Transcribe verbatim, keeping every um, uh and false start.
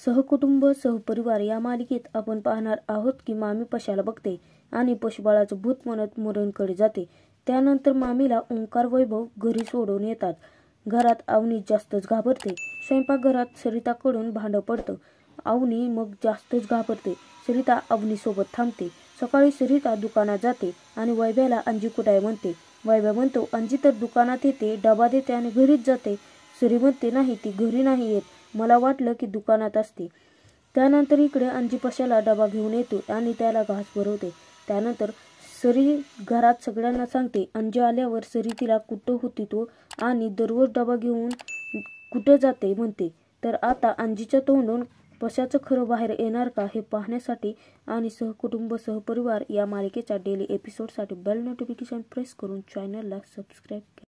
सहकुटुंब सहपरिवार या मालिकेत आपण पाहणार आहोत की मामी पशाला बघते आणि पशुबाळाचं भूत म्हणत मुरणकडे जाते। त्यानंतर मामीला ओंकार वैभव घरी सोडून येतात। घरात अवनी जास्तच घाबरते। स्वयंपाकघरात सरिताकडून भांडण पडतं। अवनी मग जास्तच घाबरते। सरिता अवनीसोबत थांबते। सकाळी सरिता दुकानात जाते आणि वैभ्याला अंजी कुठे आहे म्हणते। वैभ्या म्हणतो अंजी तर दुकानात येते, डबा देते आणि घरीच जाते। सरी म्हणते नाही, ती घरी नाही येत, मला वाटलं की दुकानात असते। त्यानंतर इकडे अंजी पशाला डबा घेऊन येतो आणि त्याला घास भरवते। त्यानंतर सरी घरात सगळ्यांना सांगते। अंजी आल्यावर सरी तिला कुठं होती तो आणि दररोज डबा घेऊन कुठं जाते म्हणते। तर आता अंजीच्या तोंडून पशाचं खरं बाहेर येणार का हे पाहण्यासाठी आणि सहकुटुंब सहपरिवार या मालिकेच्या डेली एपिसोडसाठी बेल नोटिफिकेशन प्रेस करून चॅनलला सबस्क्राईब करा।